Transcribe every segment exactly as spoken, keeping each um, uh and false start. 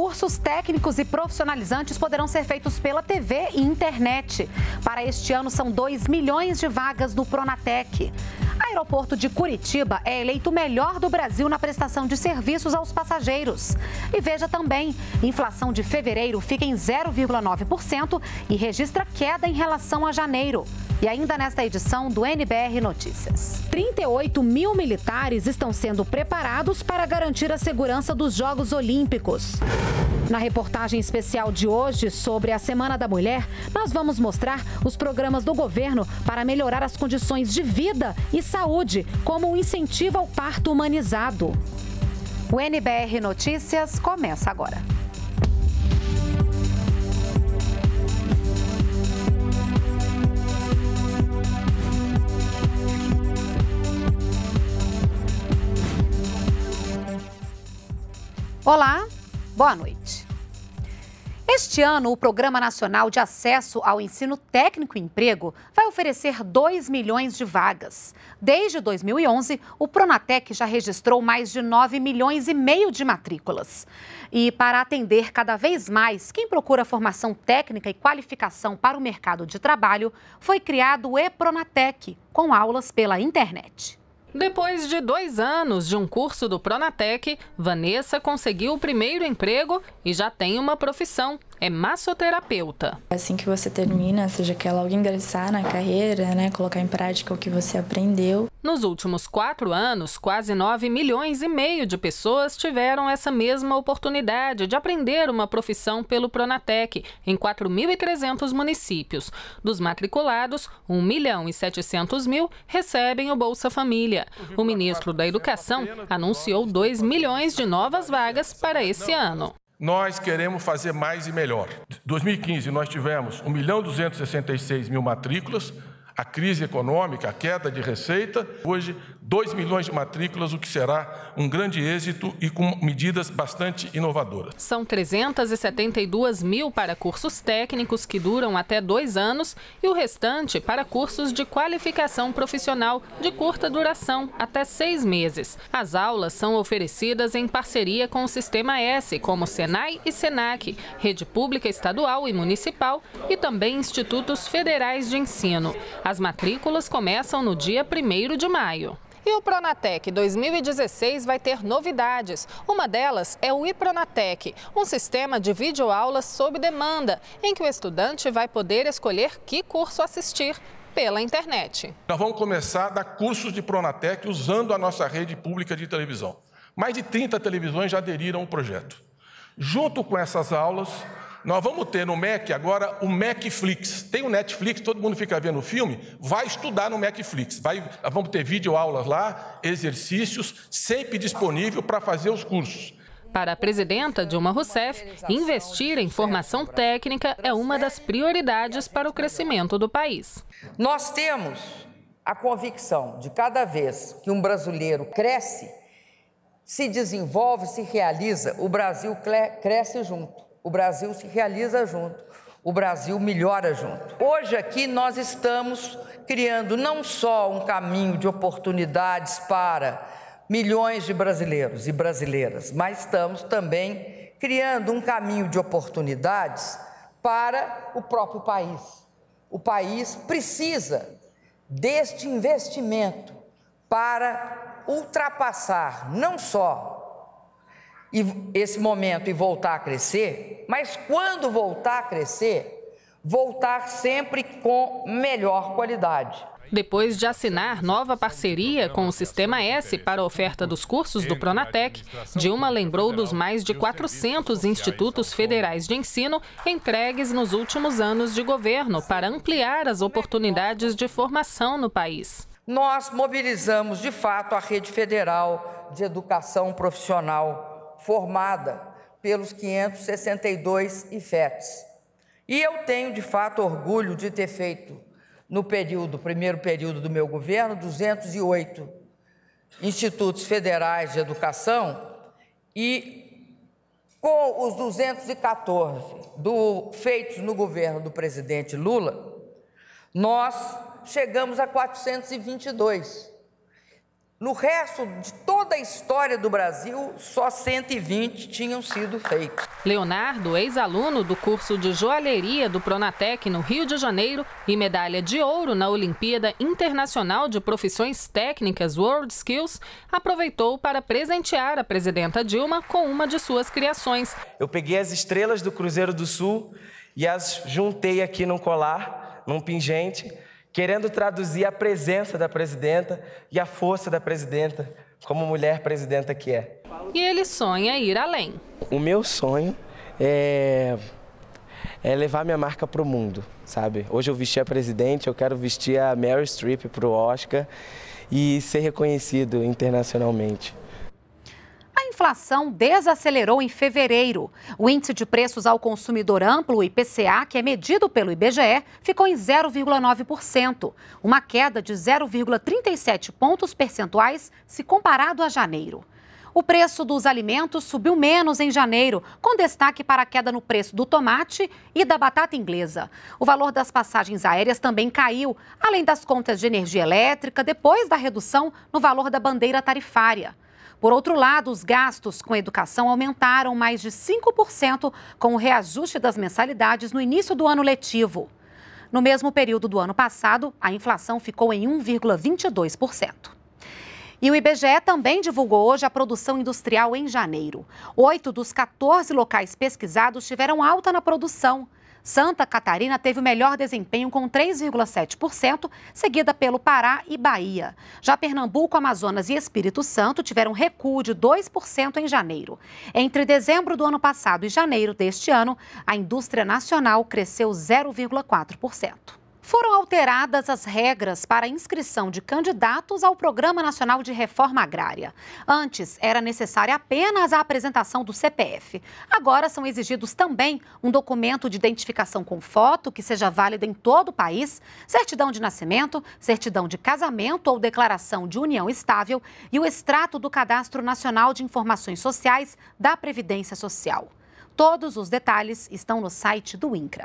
Cursos técnicos e profissionalizantes poderão ser feitos pela T V e internet. Para este ano, são dois milhões de vagas no Pronatec. O aeroporto de Curitiba é eleito o melhor do Brasil na prestação de serviços aos passageiros. E veja também, inflação de fevereiro fica em zero vírgula nove por cento e registra queda em relação a janeiro. E ainda nesta edição do N B R Notícias. trinta e oito mil militares estão sendo preparados para garantir a segurança dos Jogos Olímpicos. Na reportagem especial de hoje sobre a Semana da Mulher, nós vamos mostrar os programas do governo para melhorar as condições de vida e saúde, como um incentivo ao parto humanizado. O N B R Notícias começa agora. Olá, boa noite. Este ano, o Programa Nacional de Acesso ao Ensino Técnico e Emprego vai oferecer dois milhões de vagas. Desde dois mil e onze, o Pronatec já registrou mais de nove milhões e meio de matrículas. E para atender cada vez mais quem procura formação técnica e qualificação para o mercado de trabalho, foi criado o E-Pronatec, com aulas pela internet. Depois de dois anos de um curso do Pronatec, Vanessa conseguiu o primeiro emprego e já tem uma profissão. É massoterapeuta. Assim que você termina, seja quer logo ingressar na carreira, né, colocar em prática o que você aprendeu. Nos últimos quatro anos, quase nove milhões e meio de pessoas tiveram essa mesma oportunidade de aprender uma profissão pelo Pronatec em quatro mil e trezentos municípios. Dos matriculados, um milhão e setecentos mil recebem o Bolsa Família. O ministro da Educação anunciou dois milhões de novas vagas para esse ano. Nós queremos fazer mais e melhor. Em dois mil e quinze, nós tivemos um milhão duzentos e sessenta e seis mil matrículas. A crise econômica, a queda de receita. Hoje, dois milhões de matrículas, o que será um grande êxito e com medidas bastante inovadoras. São trezentas e setenta e duas mil para cursos técnicos que duram até dois anos e o restante para cursos de qualificação profissional de curta duração, até seis meses. As aulas são oferecidas em parceria com o Sistema S, como Senai e Senac, rede pública estadual e municipal e também institutos federais de ensino. As matrículas começam no dia primeiro de maio. E o Pronatec dois mil e dezesseis vai ter novidades. Uma delas é o iPronatec, um sistema de videoaulas sob demanda, em que o estudante vai poder escolher que curso assistir pela internet. Nós vamos começar a dar cursos de Pronatec usando a nossa rede pública de televisão. Mais de trinta televisões já aderiram ao projeto. Junto com essas aulas, nós vamos ter no M E C agora o Macflix. Tem o Netflix, todo mundo fica vendo o filme, vai estudar no Macflix. Vai, vamos ter videoaulas lá, exercícios, sempre disponível para fazer os cursos. Para a presidenta Dilma Rousseff, investir em formação técnica é uma das prioridades para o crescimento do país. Nós temos a convicção de cada vez que um brasileiro cresce, se desenvolve, se realiza, o Brasil cresce junto. O Brasil se realiza junto, o Brasil melhora junto. Hoje aqui nós estamos criando não só um caminho de oportunidades para milhões de brasileiros e brasileiras, mas estamos também criando um caminho de oportunidades para o próprio país. O país precisa deste investimento para ultrapassar não só esse momento e voltar a crescer, mas quando voltar a crescer, voltar sempre com melhor qualidade. Depois de assinar nova parceria com o Sistema S para a oferta dos cursos do Pronatec, Dilma lembrou dos mais de quatrocentos institutos federais de ensino entregues nos últimos anos de governo para ampliar as oportunidades de formação no país. Nós mobilizamos, de fato, a rede federal de educação profissional formada pelos quinhentos e sessenta e dois I F E Ts. E eu tenho, de fato, orgulho de ter feito, no período, primeiro período do meu governo, duzentos e oito institutos federais de educação e com os duzentos e quatorze do, feitos no governo do presidente Lula, nós chegamos a quatrocentos e vinte e dois. No resto de todas toda a história do Brasil, só cento e vinte tinham sido feitos. Leonardo, ex-aluno do curso de joalheria do Pronatec no Rio de Janeiro e medalha de ouro na Olimpíada Internacional de Profissões Técnicas World Skills, aproveitou para presentear a presidenta Dilma com uma de suas criações. Eu peguei as estrelas do Cruzeiro do Sul e as juntei aqui num colar, num pingente, querendo traduzir a presença da presidenta e a força da presidenta, como mulher presidenta que é. E ele sonha ir além. O meu sonho é, é levar minha marca para o mundo, sabe? Hoje eu vesti a presidente, eu quero vestir a Meryl Streep para o Oscar e ser reconhecido internacionalmente. A inflação desacelerou em fevereiro. O índice de preços ao consumidor amplo, o I P C A, que é medido pelo I B G E, ficou em zero vírgula nove por cento, uma queda de zero vírgula trinta e sete pontos percentuais se comparado a janeiro. O preço dos alimentos subiu menos em janeiro, com destaque para a queda no preço do tomate e da batata inglesa. O valor das passagens aéreas também caiu, além das contas de energia elétrica, depois da redução no valor da bandeira tarifária. Por outro lado, os gastos com educação aumentaram mais de cinco por cento com o reajuste das mensalidades no início do ano letivo. No mesmo período do ano passado, a inflação ficou em um vírgula vinte e dois por cento. E o I B G E também divulgou hoje a produção industrial em janeiro. Oito dos quatorze locais pesquisados tiveram alta na produção. Santa Catarina teve o melhor desempenho com três vírgula sete por cento, seguida pelo Pará e Bahia. Já Pernambuco, Amazonas e Espírito Santo tiveram recuo de dois por cento em janeiro. Entre dezembro do ano passado e janeiro deste ano, a indústria nacional cresceu zero vírgula quatro por cento. Foram alteradas as regras para a inscrição de candidatos ao Programa Nacional de Reforma Agrária. Antes, era necessária apenas a apresentação do C P F. Agora são exigidos também um documento de identificação com foto, que seja válido em todo o país, certidão de nascimento, certidão de casamento ou declaração de união estável e o extrato do Cadastro Nacional de Informações Sociais da Previdência Social. Todos os detalhes estão no site do INCRA.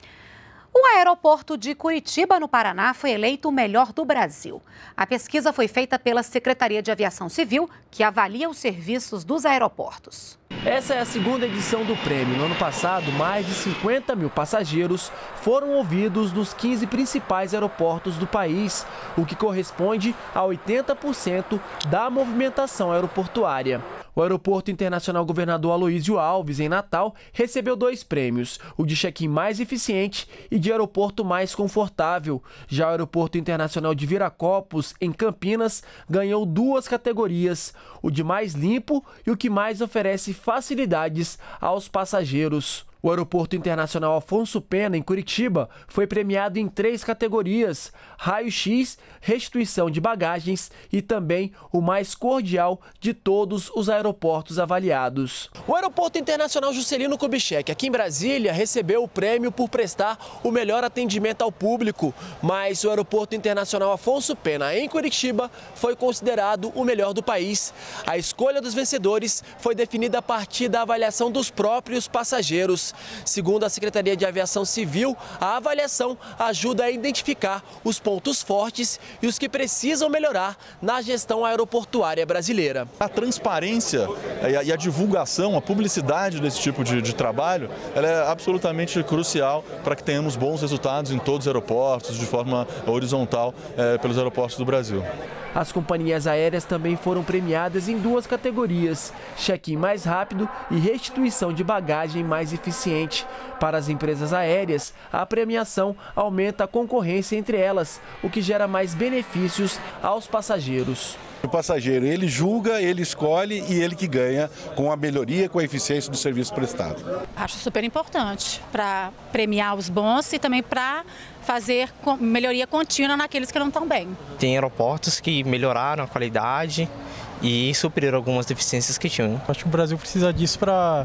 O aeroporto de Curitiba, no Paraná, foi eleito o melhor do Brasil. A pesquisa foi feita pela Secretaria de Aviação Civil, que avalia os serviços dos aeroportos. Essa é a segunda edição do prêmio. No ano passado, mais de cinquenta mil passageiros foram ouvidos nos quinze principais aeroportos do país, o que corresponde a oitenta por cento da movimentação aeroportuária. O Aeroporto Internacional Governador Aloysio Alves, em Natal, recebeu dois prêmios, o de check-in mais eficiente e de aeroporto mais confortável. Já o Aeroporto Internacional de Viracopos, em Campinas, ganhou duas categorias, o de mais limpo e o que mais oferece facilidades aos passageiros. O Aeroporto Internacional Afonso Pena, em Curitiba, foi premiado em três categorias: raio-x, restituição de bagagens e também o mais cordial de todos os aeroportos avaliados. O Aeroporto Internacional Juscelino Kubitschek, aqui em Brasília, recebeu o prêmio por prestar o melhor atendimento ao público, mas o Aeroporto Internacional Afonso Pena, em Curitiba, foi considerado o melhor do país. A escolha dos vencedores foi definida a partir da avaliação dos próprios passageiros. Segundo a Secretaria de Aviação Civil, a avaliação ajuda a identificar os pontos fortes e os que precisam melhorar na gestão aeroportuária brasileira. A transparência e a divulgação, a publicidade desse tipo de, de trabalho, ela é absolutamente crucial para que tenhamos bons resultados em todos os aeroportos, de forma horizontal, é, pelos aeroportos do Brasil. As companhias aéreas também foram premiadas em duas categorias: check-in mais rápido e restituição de bagagem mais eficiente. Para as empresas aéreas, a premiação aumenta a concorrência entre elas, o que gera mais benefícios aos passageiros. O passageiro, ele julga, ele escolhe e ele que ganha com a melhoria, com a eficiência do serviço prestado. Acho super importante para premiar os bons e também para fazer melhoria contínua naqueles que não estão bem. Tem aeroportos que melhoraram a qualidade e supriram algumas deficiências que tinham. Acho que o Brasil precisa disso para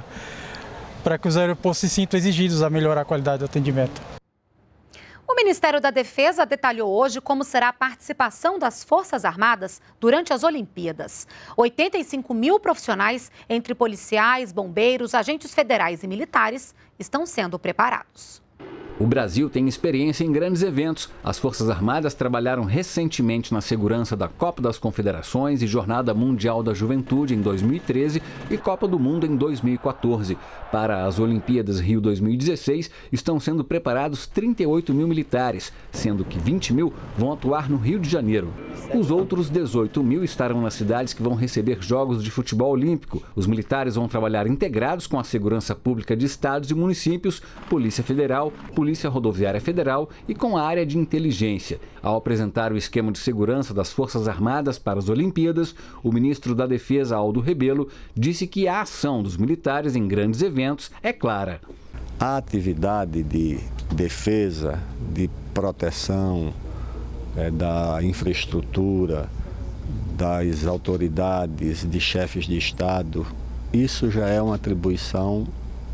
para que os aeroportos se sintam exigidos a melhorar a qualidade do atendimento. O Ministério da Defesa detalhou hoje como será a participação das Forças Armadas durante as Olimpíadas. oitenta e cinco mil profissionais, entre policiais, bombeiros, agentes federais e militares, estão sendo preparados. O Brasil tem experiência em grandes eventos. As Forças Armadas trabalharam recentemente na segurança da Copa das Confederações e Jornada Mundial da Juventude em dois mil e treze e Copa do Mundo em dois mil e quatorze. Para as Olimpíadas Rio dois mil e dezesseis, estão sendo preparados trinta e oito mil militares, sendo que vinte mil vão atuar no Rio de Janeiro. Os outros dezoito mil estarão nas cidades que vão receber Jogos de Futebol Olímpico. Os militares vão trabalhar integrados com a Segurança Pública de estados e municípios, Polícia Federal, Polícia Rodoviária Federal e com a área de inteligência. Ao apresentar o esquema de segurança das Forças Armadas para as Olimpíadas, o ministro da Defesa, Aldo Rebelo, disse que a ação dos militares em grandes eventos é clara. A atividade de defesa, de proteção é, da infraestrutura, das autoridades, de chefes de Estado, isso já é uma atribuição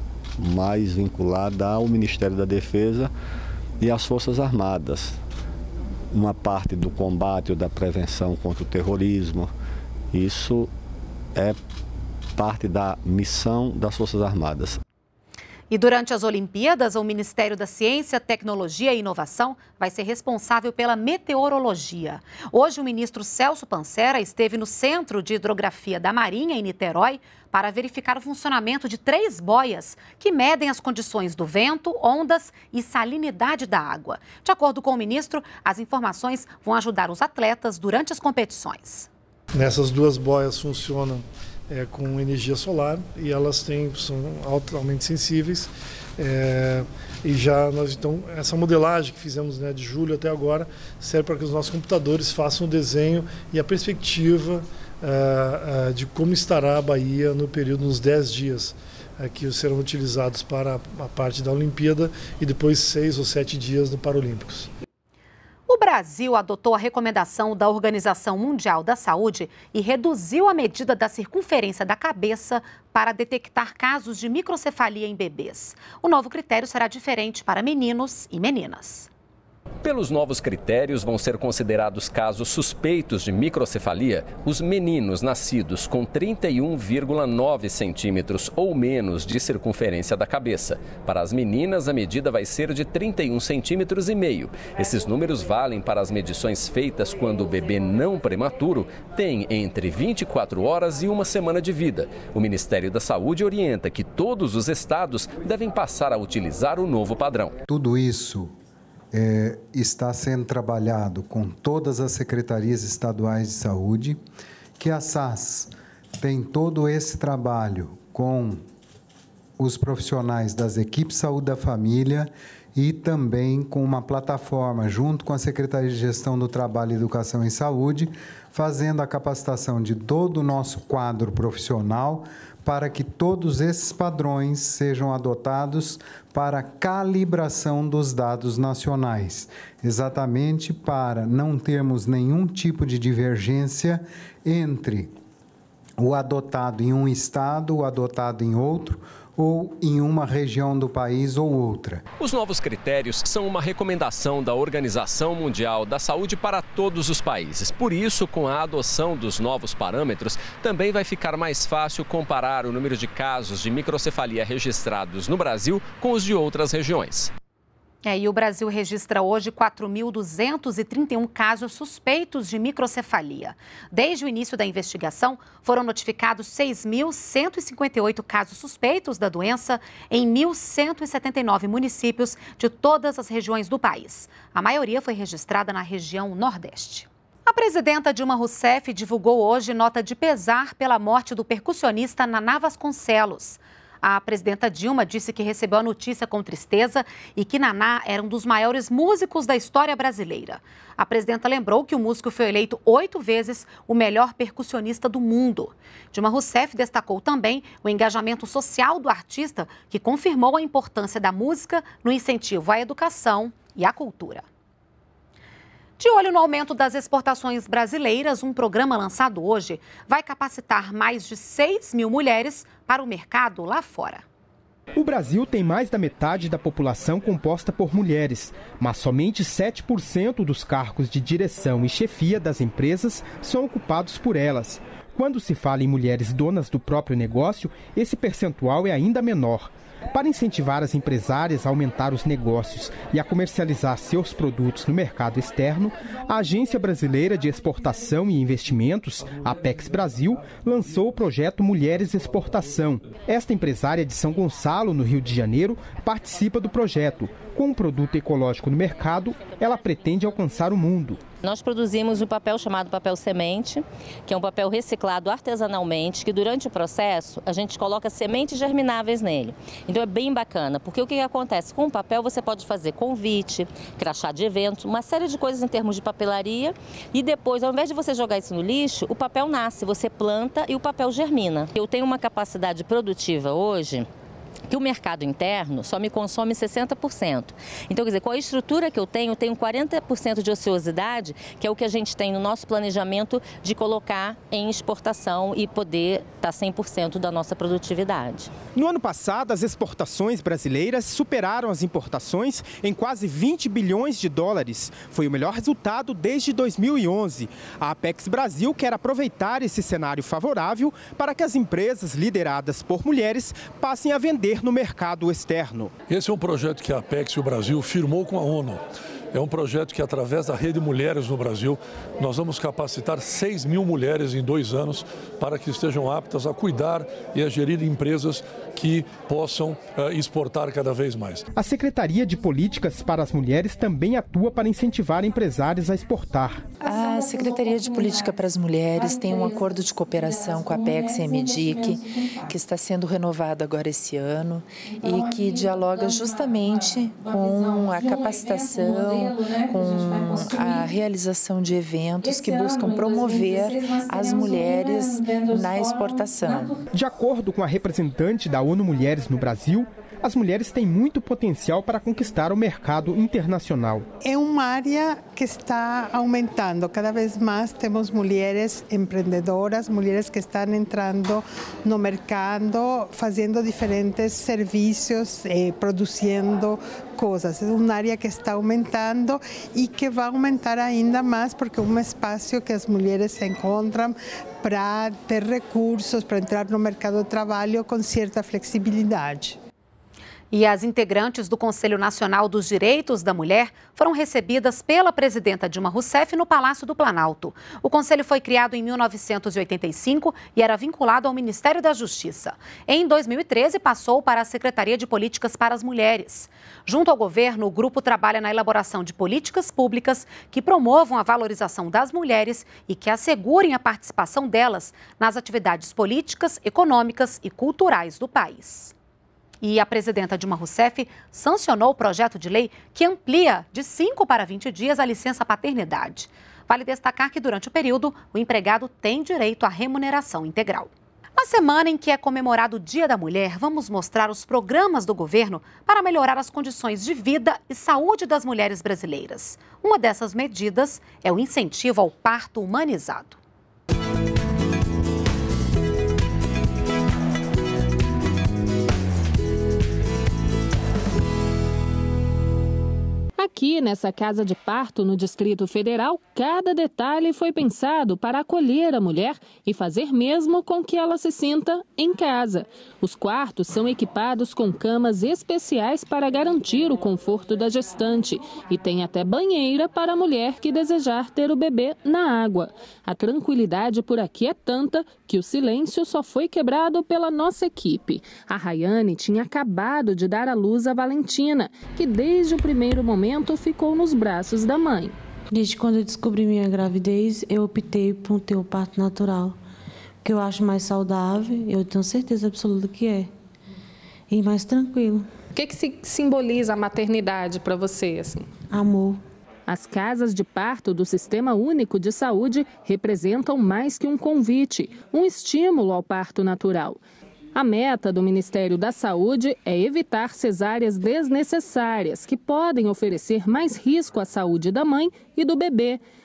mais vinculada ao Ministério da Defesa e às Forças Armadas. Uma parte do combate ou da prevenção contra o terrorismo, isso é parte da missão das Forças Armadas. E durante as Olimpíadas, o Ministério da Ciência, Tecnologia e Inovação vai ser responsável pela meteorologia. Hoje, o ministro Celso Pancera esteve no Centro de Hidrografia da Marinha, em Niterói, para verificar o funcionamento de três boias que medem as condições do vento, ondas e salinidade da água. De acordo com o ministro, as informações vão ajudar os atletas durante as competições. Nessas duas boias funcionam É, com energia solar e elas têm, são altamente sensíveis é, e já nós então essa modelagem que fizemos, né, de julho até agora serve para que os nossos computadores façam o desenho e a perspectiva é, é, de como estará a Bahia no período, nos dez dias é, que serão utilizados para a parte da Olimpíada e depois seis ou sete dias no Paralímpicos. O Brasil adotou a recomendação da Organização Mundial da Saúde e reduziu a medida da circunferência da cabeça para detectar casos de microcefalia em bebês. O novo critério será diferente para meninos e meninas. Pelos novos critérios, vão ser considerados casos suspeitos de microcefalia os meninos nascidos com trinta e um vírgula nove centímetros ou menos de circunferência da cabeça. Para as meninas, a medida vai ser de trinta e um centímetros e meio. Esses números valem para as medições feitas quando o bebê não prematuro tem entre vinte e quatro horas e uma semana de vida. O Ministério da Saúde orienta que todos os estados devem passar a utilizar o novo padrão. Tudo isso É, está sendo trabalhado com todas as secretarias estaduais de saúde, que a S A S tem todo esse trabalho com os profissionais das equipes de saúde da família e também com uma plataforma junto com a Secretaria de Gestão do Trabalho, Educação e Saúde, fazendo a capacitação de todo o nosso quadro profissional para que todos esses padrões sejam adotados para a calibração dos dados nacionais, exatamente para não termos nenhum tipo de divergência entre o adotado em um estado, o adotado em outro, ou em uma região do país ou outra. Os novos critérios são uma recomendação da Organização Mundial da Saúde para todos os países. Por isso, com a adoção dos novos parâmetros, também vai ficar mais fácil comparar o número de casos de microcefalia registrados no Brasil com os de outras regiões. É, e o Brasil registra hoje quatro mil duzentos e trinta e um casos suspeitos de microcefalia. Desde o início da investigação, foram notificados seis mil cento e cinquenta e oito casos suspeitos da doença em mil cento e setenta e nove municípios de todas as regiões do país. A maioria foi registrada na região Nordeste. A presidenta Dilma Rousseff divulgou hoje nota de pesar pela morte do percussionista Naná Vasconcelos. A presidenta Dilma disse que recebeu a notícia com tristeza e que Naná era um dos maiores músicos da história brasileira. A presidenta lembrou que o músico foi eleito oito vezes o melhor percussionista do mundo. Dilma Rousseff destacou também o engajamento social do artista, que confirmou a importância da música no incentivo à educação e à cultura. De olho no aumento das exportações brasileiras, um programa lançado hoje vai capacitar mais de seis mil mulheres para o mercado lá fora. O Brasil tem mais da metade da população composta por mulheres, mas somente sete por cento dos cargos de direção e chefia das empresas são ocupados por elas. Quando se fala em mulheres donas do próprio negócio, esse percentual é ainda menor. Para incentivar as empresárias a aumentar os negócios e a comercializar seus produtos no mercado externo, a Agência Brasileira de Exportação e Investimentos, a Apex Brasil, lançou o projeto Mulheres Exportação. Esta empresária de São Gonçalo, no Rio de Janeiro, participa do projeto. Com um produto ecológico no mercado, ela pretende alcançar o mundo. Nós produzimos um papel chamado papel semente, que é um papel reciclado artesanalmente, que durante o processo a gente coloca sementes germináveis nele. Então é bem bacana, porque o que acontece? Com o papel você pode fazer convite, crachá de eventos, uma série de coisas em termos de papelaria e depois, ao invés de você jogar isso no lixo, o papel nasce, você planta e o papel germina. Eu tenho uma capacidade produtiva hoje que o mercado interno só me consome sessenta por cento. Então, quer dizer, com a estrutura que eu tenho, eu tenho quarenta por cento de ociosidade, que é o que a gente tem no nosso planejamento de colocar em exportação e poder estar cem por cento da nossa produtividade. No ano passado, as exportações brasileiras superaram as importações em quase vinte bilhões de dólares. Foi o melhor resultado desde dois mil e onze. A Apex Brasil quer aproveitar esse cenário favorável para que as empresas lideradas por mulheres passem a vender no mercado externo. Esse é um projeto que a Apex e o Brasil firmou com a ONU. É um projeto que, através da Rede Mulheres no Brasil, nós vamos capacitar seis mil mulheres em dois anos para que estejam aptas a cuidar e a gerir empresas que possam uh, exportar cada vez mais. A Secretaria de Políticas para as Mulheres também atua para incentivar empresários a exportar. A Secretaria de Política para as Mulheres tem um acordo de cooperação com a Apex e a Medic, que está sendo renovado agora esse ano e que dialoga justamente com a capacitação, com a realização de eventos que buscam promover as mulheres na exportação. De acordo com a representante da ONU Mulheres no Brasil, as mulheres têm muito potencial para conquistar o mercado internacional. É uma área que está aumentando. Cada vez mais temos mulheres empreendedoras, mulheres que estão entrando no mercado, fazendo diferentes serviços, eh, produzindo coisas. É uma área que está aumentando e que vai aumentar ainda mais porque é um espaço que as mulheres se encontram para ter recursos, para entrar no mercado de trabalho com certa flexibilidade. E as integrantes do Conselho Nacional dos Direitos da Mulher foram recebidas pela presidenta Dilma Rousseff no Palácio do Planalto. O conselho foi criado em mil novecentos e oitenta e cinco e era vinculado ao Ministério da Justiça. Em dois mil e treze, passou para a Secretaria de Políticas para as Mulheres. Junto ao governo, o grupo trabalha na elaboração de políticas públicas que promovam a valorização das mulheres e que assegurem a participação delas nas atividades políticas, econômicas e culturais do país. E a presidenta Dilma Rousseff sancionou o projeto de lei que amplia de cinco para vinte dias a licença paternidade. Vale destacar que durante o período, o empregado tem direito à remuneração integral. Na semana em que é comemorado o Dia da Mulher, vamos mostrar os programas do governo para melhorar as condições de vida e saúde das mulheres brasileiras. Uma dessas medidas é o incentivo ao parto humanizado. Aqui, nessa casa de parto no Distrito Federal, cada detalhe foi pensado para acolher a mulher e fazer mesmo com que ela se sinta em casa. Os quartos são equipados com camas especiais para garantir o conforto da gestante e tem até banheira para a mulher que desejar ter o bebê na água. A tranquilidade por aqui é tanta que o silêncio só foi quebrado pela nossa equipe. A Rayane tinha acabado de dar à luz a Valentina, que desde o primeiro momento ficou nos braços da mãe. Desde quando eu descobri minha gravidez, eu optei por ter o parto natural, porque eu acho mais saudável, eu tenho certeza absoluta que é, e mais tranquilo. O que, que simboliza a maternidade para você, assim? Amor. As casas de parto do Sistema Único de Saúde representam mais que um convite, um estímulo ao parto natural. A meta do Ministério da Saúde é evitar cesáreas desnecessárias, que podem oferecer mais risco à saúde da mãe e do bebê.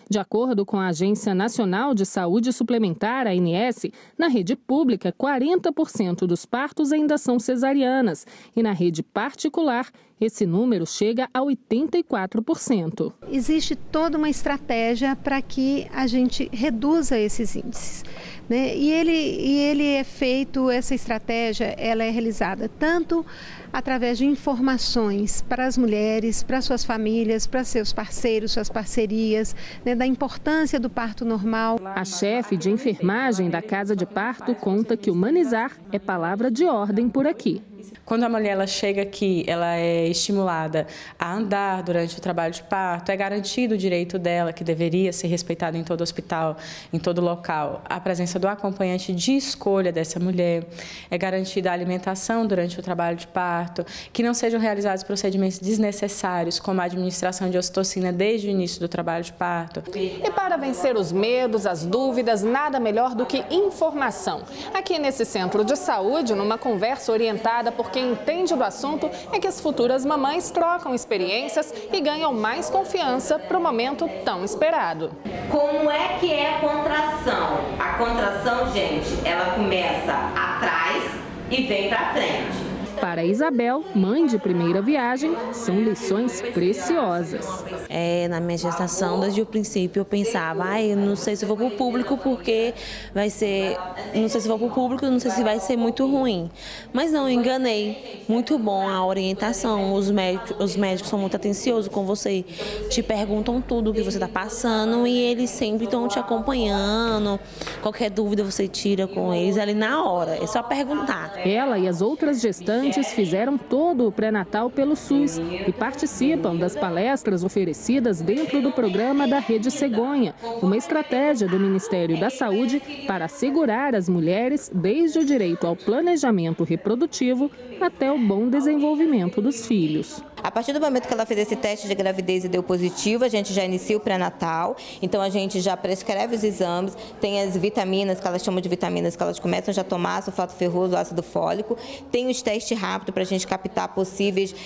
De acordo com a Agência Nacional de Saúde Suplementar, a A N S, na rede pública, quarenta por cento dos partos ainda são cesarianas e na rede particular, esse número chega a oitenta e quatro por cento. Existe toda uma estratégia para que a gente reduza esses índices, né? E ele, e ele é feito, essa estratégia, ela é realizada tanto através de informações para as mulheres, para suas famílias, para seus parceiros, suas parcerias, né, da importância do parto normal. A chefe de enfermagem da casa de parto conta que humanizar é palavra de ordem por aqui. Quando a mulher ela chega aqui, ela é estimulada a andar durante o trabalho de parto, é garantido o direito dela, que deveria ser respeitado em todo hospital, em todo local, a presença do acompanhante de escolha dessa mulher, é garantida a alimentação durante o trabalho de parto, que não sejam realizados procedimentos desnecessários, como a administração de ocitocina desde o início do trabalho de parto. E para vencer os medos, as dúvidas, nada melhor do que informação. Aqui nesse centro de saúde, numa conversa orientada por quem entende do assunto, é que as futuras mamães trocam experiências e ganham mais confiança para o momento tão esperado. Como é que é a contração? A contração, gente, ela começa atrás e vem para frente. Para Isabel, mãe de primeira viagem, são lições preciosas. É, na minha gestação, desde o princípio, eu pensava, ai, eu não sei se vou para o público porque vai ser, não sei se vou para o público, não sei se vai ser muito ruim. Mas não, eu enganei. Muito bom a orientação, os médicos, os médicos são muito atenciosos com você, te perguntam tudo o que você está passando e eles sempre estão te acompanhando. Qualquer dúvida você tira com eles ali na hora, é só perguntar. Ela e as outras gestantes fizeram todo o pré-natal pelo SUS e participam das palestras oferecidas dentro do programa da Rede Cegonha, uma estratégia do Ministério da Saúde para assegurar as mulheres desde o direito ao planejamento reprodutivo até o bom desenvolvimento dos filhos. A partir do momento que ela fez esse teste de gravidez e deu positivo, a gente já inicia o pré-natal, então a gente já prescreve os exames, tem as vitaminas, que elas chamam de vitaminas, que elas começam já a tomar, sulfato ferroso, ácido fólico, tem os testes rápidos para a gente captar possíveis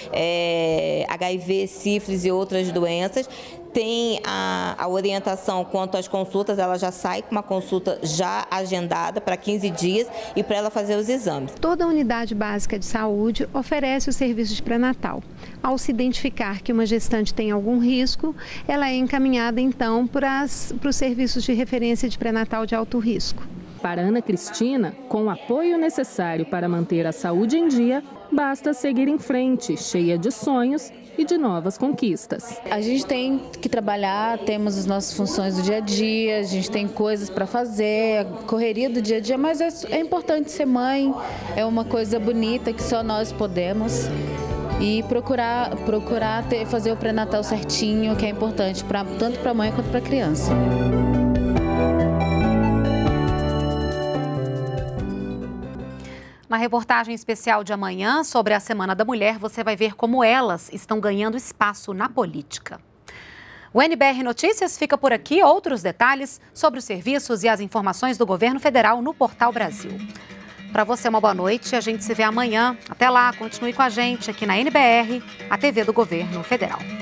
é, H I V, sífilis e outras doenças. Tem a, a orientação quanto às consultas, ela já sai com uma consulta já agendada para quinze dias e para ela fazer os exames. Toda unidade básica de saúde oferece o serviço de pré-natal. Ao se identificar que uma gestante tem algum risco, ela é encaminhada então para, as, para os serviços de referência de pré-natal de alto risco. Para Ana Cristina, com o apoio necessário para manter a saúde em dia, basta seguir em frente, cheia de sonhos e de novas conquistas. A gente tem que trabalhar, temos as nossas funções do dia a dia, a gente tem coisas para fazer, a correria do dia a dia, mas é, é importante ser mãe, é uma coisa bonita que só nós podemos. E procurar, procurar ter, fazer o pré-natal certinho, que é importante pra, tanto para a mãe quanto para a criança. Na reportagem especial de amanhã sobre a Semana da Mulher, você vai ver como elas estão ganhando espaço na política. O N B R Notícias fica por aqui. Outros detalhes sobre os serviços e as informações do governo federal no Portal Brasil. Para você, uma boa noite. A gente se vê amanhã. Até lá, continue com a gente aqui na N B R, a T V do Governo Federal.